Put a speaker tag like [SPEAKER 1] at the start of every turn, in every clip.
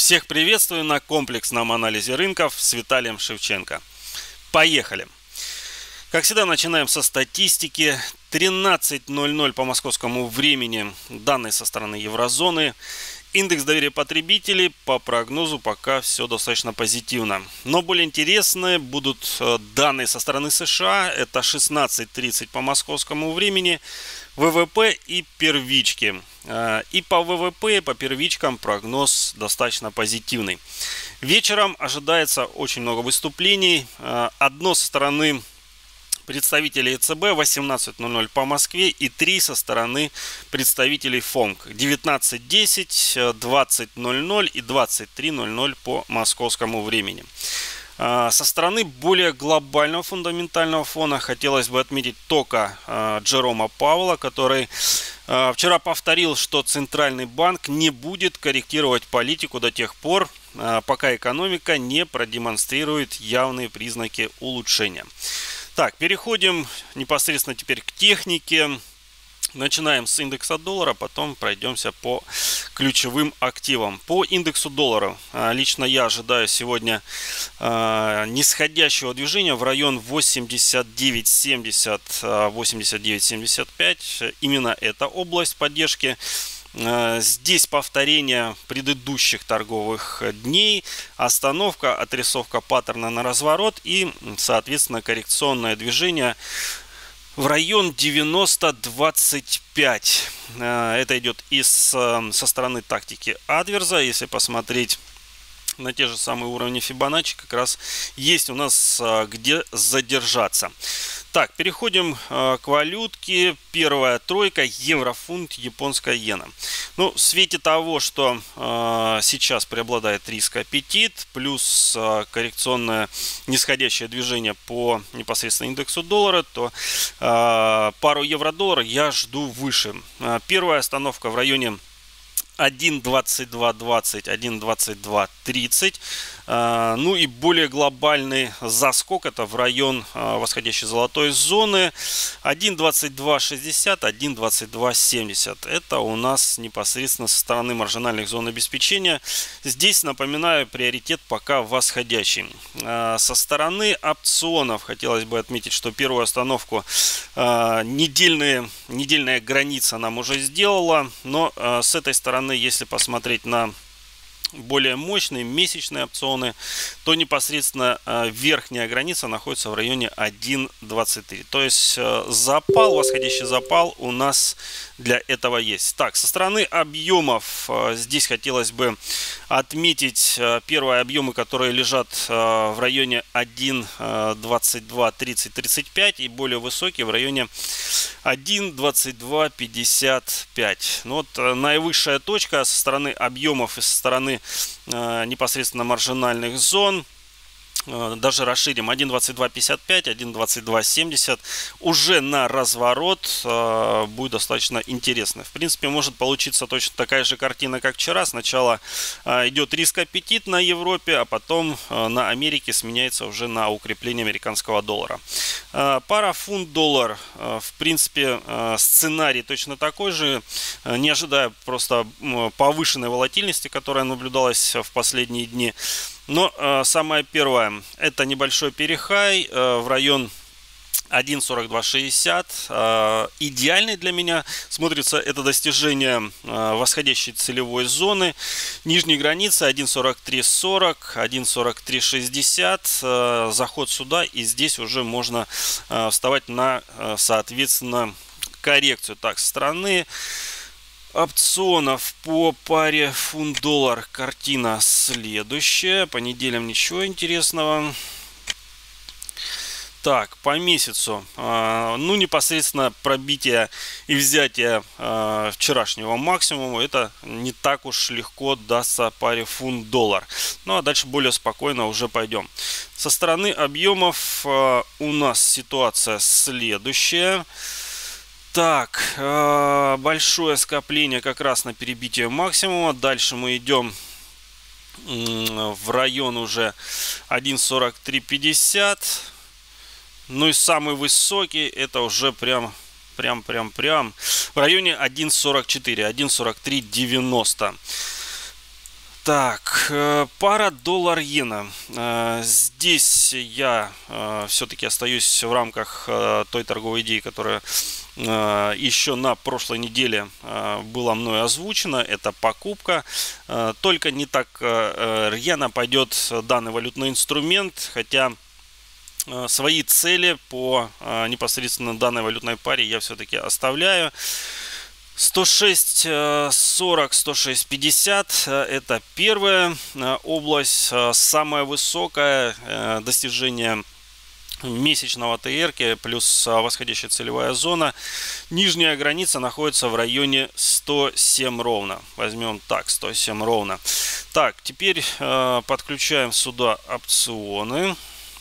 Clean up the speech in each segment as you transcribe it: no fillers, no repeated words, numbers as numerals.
[SPEAKER 1] Всех приветствую на комплексном анализе рынков с Виталием Шевченко. Поехали! Как всегда, начинаем со статистики. 13:00 по московскому времени данные со стороны еврозоны. Индекс доверия потребителей по прогнозу пока все достаточно позитивно. Но более интересные будут данные со стороны США. Это 16:30 по московскому времени. ВВП и первички. И по ВВП, и по первичкам прогноз достаточно позитивный. Вечером ожидается очень много выступлений. Одно со стороны представителей ЕЦБ 18:00 по Москве и 3 со стороны представителей ФОМК 19:10, 20:00 и 23:00 по московскому времени. Со стороны более глобального фундаментального фона хотелось бы отметить только Джерома Пауэлла, который вчера повторил, что Центральный банк не будет корректировать политику до тех пор, пока экономика не продемонстрирует явные признаки улучшения. Так, переходим непосредственно теперь к технике. Начинаем с индекса доллара, потом пройдемся по ключевым активам. По индексу доллара лично я ожидаю сегодня нисходящего движения в район 89.70, 89.75. Именно эта область поддержки. Здесь повторение предыдущих торговых дней, остановка, отрисовка паттерна на разворот и, соответственно, коррекционное движение в район 90.25. Это идет со стороны тактики адверза. Если посмотреть на те же самые уровни Фибоначчи, как раз есть у нас где задержаться. Так, переходим к валютке. Первая тройка: еврофунт, японская иена. Ну, в свете того, что сейчас преобладает риск-аппетит, плюс коррекционное нисходящее движение по непосредственно индексу доллара, то пару евро-доллар я жду выше. Первая остановка в районе 1.2220, 1.2230. Ну и более глобальный заскок — это в район восходящей золотой зоны 1.2260, 1.2270. Это у нас непосредственно со стороны маржинальных зон обеспечения. Здесь, напоминаю, приоритет пока восходящий. Со стороны опционов хотелось бы отметить, что первую остановку недельная граница нам уже сделала. Но с этой стороны, если посмотреть на более мощные месячные опционы, то непосредственно верхняя граница находится в районе 1.23. То есть запал, восходящий запал у нас для этого есть. Так, со стороны объемов здесь хотелось бы отметить первые объемы, которые лежат в районе 1.2230-35 и более высокие в районе 1.2255. Ну, вот наивысшая точка со стороны объемов и со стороны непосредственно маржинальных зон. Даже расширим: 1.2255, 1.2270 уже на разворот будет достаточно интересно. В принципе, может получиться точно такая же картина, как вчера. Сначала идет риск-аппетит на Европе, а потом на Америке сменяется уже на укрепление американского доллара. Пара фунт-доллар, в принципе, сценарий точно такой же. Не ожидая просто повышенной волатильности, которая наблюдалась в последние дни. Но самое первое — это небольшой перехай в район 1.4260. Идеальный для меня смотрится это достижение восходящей целевой зоны. Нижней границы 1.4340, 1.4360. Заход сюда, и здесь уже можно вставать на, соответственно, коррекцию. Так, со стороны опционов по паре фунт-доллар картина следующая. По неделям ничего интересного. Так, по месяцу, ну, непосредственно пробитие и взятие вчерашнего максимума, это не так уж легко дастся паре фунт-доллар. Ну, а дальше более спокойно уже пойдем. Со стороны объемов у нас ситуация следующая. Так, большое скопление как раз на перебитие максимума. Дальше мы идем в район уже 1.4350. Ну и самый высокий — это уже прям в районе 1.44, 1.4390. Так, пара доллар-иена. Здесь я все-таки остаюсь в рамках той торговой идеи, которая еще на прошлой неделе была мной озвучена. Это покупка. Только не так рьяно пойдет данный валютный инструмент, хотя свои цели по непосредственно данной валютной паре я все-таки оставляю. 106.40, 106.50 это первая область, самая высокая достижение месячного ТР плюс восходящая целевая зона. Нижняя граница находится в районе 107 ровно. Возьмем так, 107 ровно. Так, теперь подключаем сюда опционы.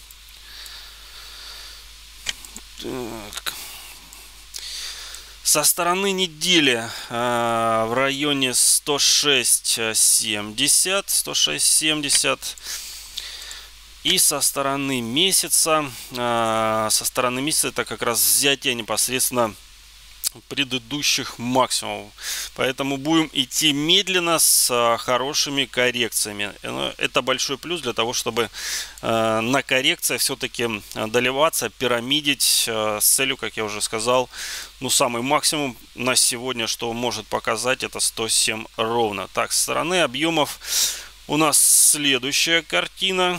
[SPEAKER 1] Так. Со стороны недели в районе 106.70. И со стороны месяца, это как раз взятие непосредственно предыдущих максимумов. Поэтому будем идти медленно с хорошими коррекциями. Это большой плюс для того, чтобы на коррекциях все-таки доливаться, пирамидить с целью, как я уже сказал, ну самый максимум на сегодня, что может показать, это 107 ровно. Так, со стороны объемов у нас следующая картина.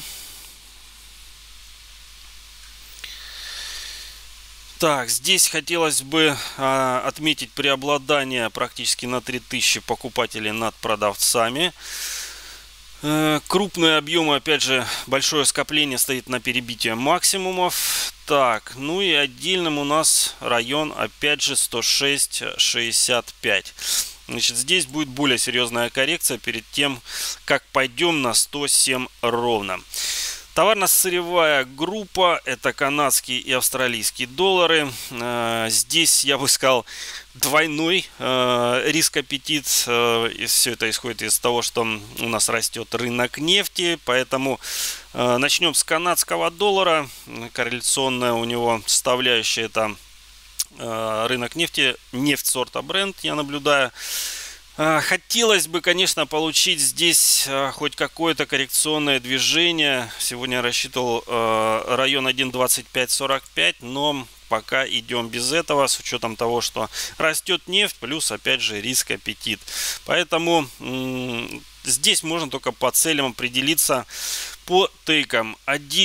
[SPEAKER 1] Так, здесь хотелось бы отметить преобладание практически на 3000 покупателей над продавцами. Крупные объемы, опять же, большое скопление стоит на перебитии максимумов. Так, ну и отдельным у нас район, опять же, 106.65. Значит, здесь будет более серьезная коррекция перед тем, как пойдем на 107 ровно. Товарно-сырьевая группа, это канадские и австралийские доллары. Здесь, я бы сказал, двойной риск-аппетит. Все это исходит из того, что у нас растет рынок нефти. Поэтому начнем с канадского доллара. Корреляционная у него составляющая — это рынок нефти, нефть сорта Brent, я наблюдаю. Хотелось бы, конечно, получить здесь хоть какое-то коррекционное движение. Сегодня я рассчитывал район 1.2545, но пока идем без этого, с учетом того, что растет нефть, плюс, опять же, риск-аппетит. Поэтому здесь можно только по целям определиться по тейкам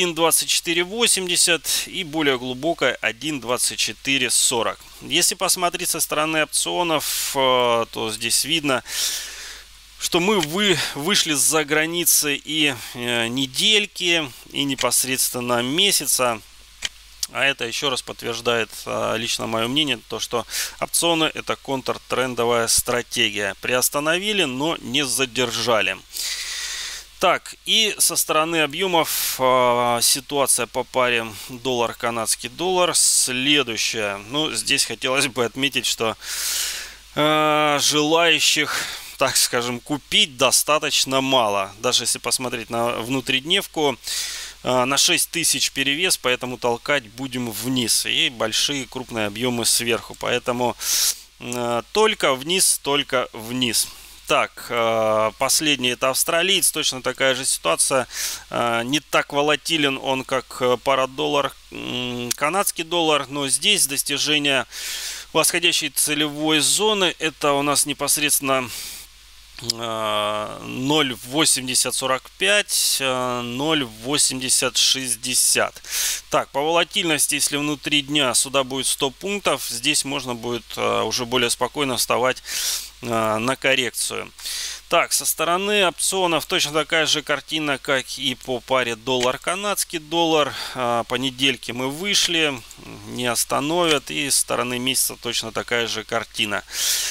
[SPEAKER 1] 1.2480 и более глубокая 1.2440. Если посмотреть со стороны опционов, то здесь видно, что мы вышли за границы и недельки, и непосредственно месяца. А это еще раз подтверждает лично мое мнение, то что опционы — это контртрендовая стратегия. Приостановили, но не задержали. Так, и со стороны объемов ситуация по паре доллар-канадский доллар следующая. Ну, здесь хотелось бы отметить, что желающих, так скажем, купить достаточно мало. Даже если посмотреть на внутридневку, на 6000 перевес, поэтому толкать будем вниз. И большие крупные объемы сверху. Поэтому только вниз, только вниз. Так, последний — это австралиец, точно такая же ситуация. Не так волатилен он, как пара доллар, канадский доллар, но здесь достижение восходящей целевой зоны — это у нас непосредственно 0.8045, 0.8060. Так, по волатильности, если внутри дня сюда будет 100 пунктов, здесь можно будет уже более спокойно вставать на коррекцию. Так, со стороны опционов точно такая же картина, как и по паре доллар-канадский доллар. По недельке мы вышли, не остановят. И со стороны месяца точно такая же картина.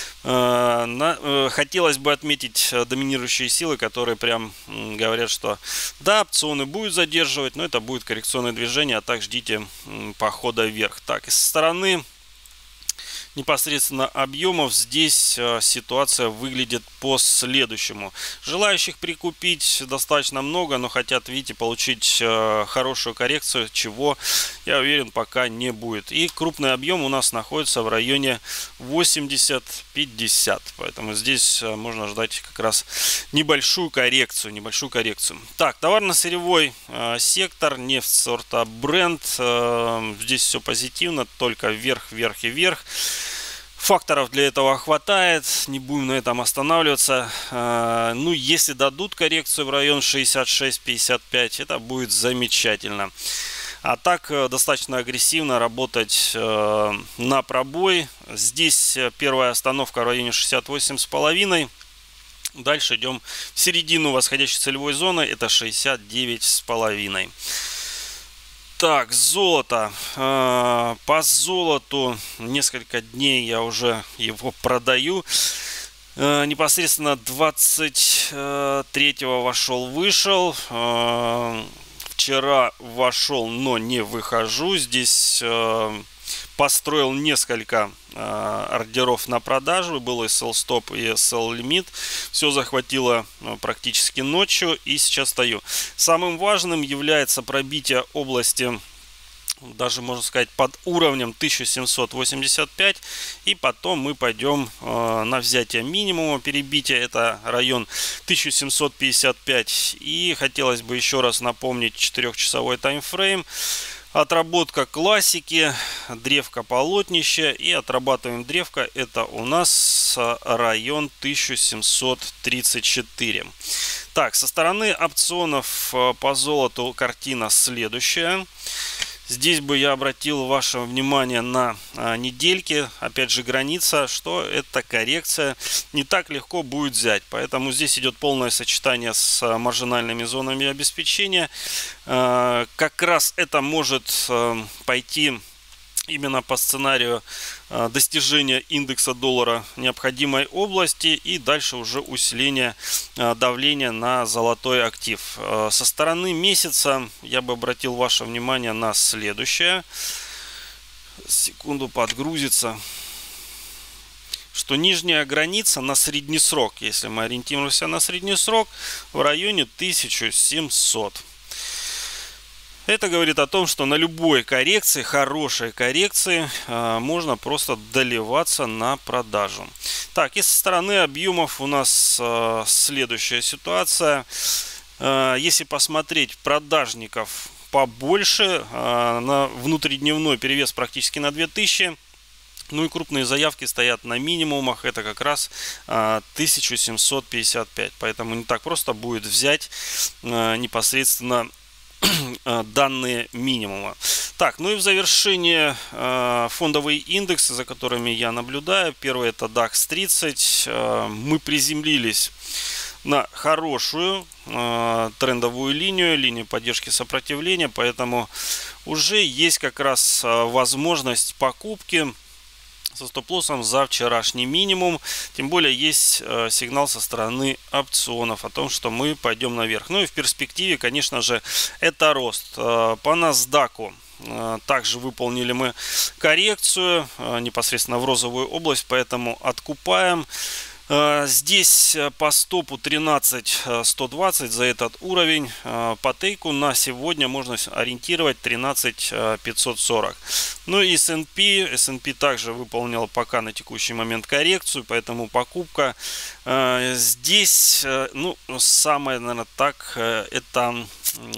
[SPEAKER 1] Хотелось бы отметить доминирующие силы, которые прям говорят, что да, опционы будут задерживать, но это будет коррекционное движение, а так ждите похода вверх. Так, и со стороны непосредственно объемов, здесь ситуация выглядит по-следующему. Желающих прикупить достаточно много, но хотят, видите, получить хорошую коррекцию, чего, я уверен, пока не будет. И крупный объем у нас находится в районе 80-50, поэтому здесь можно ждать как раз небольшую коррекцию. Так, товарно-сырьевой сектор, нефть сорта Brent, здесь все позитивно, только вверх, вверх и вверх. Факторов для этого хватает, не будем на этом останавливаться. Ну, если дадут коррекцию в район 66-55, это будет замечательно. А так достаточно агрессивно работать на пробой. Здесь первая остановка в районе 68,5. Дальше идем в середину восходящей целевой зоны, это 69,5. Так, золото. По золоту несколько дней я уже его продаю. Непосредственно 23-го вошел-вышел. Вчера вошел, но не выхожу. Здесь построил несколько ордеров на продажу. Был SL стоп и SL лимит. Все захватило практически ночью. И сейчас стою. Самым важным является пробитие области, даже можно сказать, под уровнем 1785. И потом мы пойдем на взятие минимума перебития. Это район 1755. И хотелось бы еще раз напомнить 4-часовой таймфрейм. Отработка классики, древко полотнище, и отрабатываем древко, это у нас район 1734. Так, со стороны опционов по золоту картина следующая. Здесь бы я обратил ваше внимание на недельки. Опять же, граница, что это коррекция. Не так легко будет взять. Поэтому здесь идет полное сочетание с маржинальными зонами обеспечения. Как раз это может пойти именно по сценарию достижения индекса доллара необходимой области и дальше уже усиление давления на золотой актив. Со стороны месяца я бы обратил ваше внимание на следующее. Секунду, подгрузится. Что нижняя граница на средний срок, если мы ориентируемся на средний срок, в районе 1700. Это говорит о том, что на любой коррекции, хорошей коррекции, можно просто доливаться на продажу. Так, и со стороны объемов у нас следующая ситуация. Если посмотреть продажников побольше, на внутридневной перевес практически на 2000. Ну и крупные заявки стоят на минимумах, это как раз 1755. Поэтому не так просто будет взять непосредственно данные минимума. Так, ну и в завершение фондовые индексы, за которыми я наблюдаю. Первый это DAX 30. Мы приземлились на хорошую трендовую линию поддержки сопротивления, поэтому уже есть как раз возможность покупки со стоп-лоссом за вчерашний минимум. Тем более есть сигнал со стороны опционов о том, что мы пойдем наверх. Ну и в перспективе, конечно же, это рост. По NASDAQ также выполнили мы коррекцию непосредственно в розовую область, поэтому откупаем. Здесь по стопу 13120 за этот уровень. По тейку на сегодня можно ориентировать 13540. Ну и S&P также выполнил пока на текущий момент коррекцию, поэтому покупка здесь, ну, самое, наверное, так, это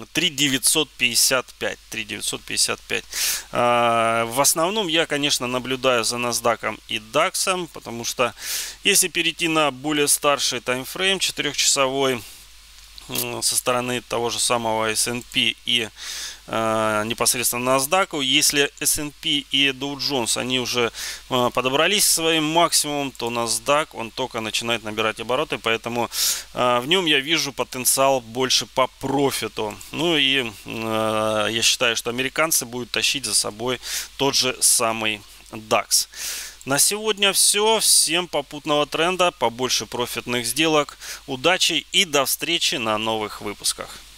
[SPEAKER 1] 3955. В основном я, конечно, наблюдаю за NASDAQ и DAX, потому что если перейти на более старший таймфрейм 4-часовой со стороны того же самого S&P и непосредственно NASDAQ, если S&P и Dow Jones они уже подобрались к своим максимумам, то NASDAQ он только начинает набирать обороты, поэтому в нем я вижу потенциал больше по профиту. Ну и я считаю, что американцы будут тащить за собой тот же самый DAX. На сегодня все. Всем попутного тренда, побольше профитных сделок, удачи и до встречи на новых выпусках.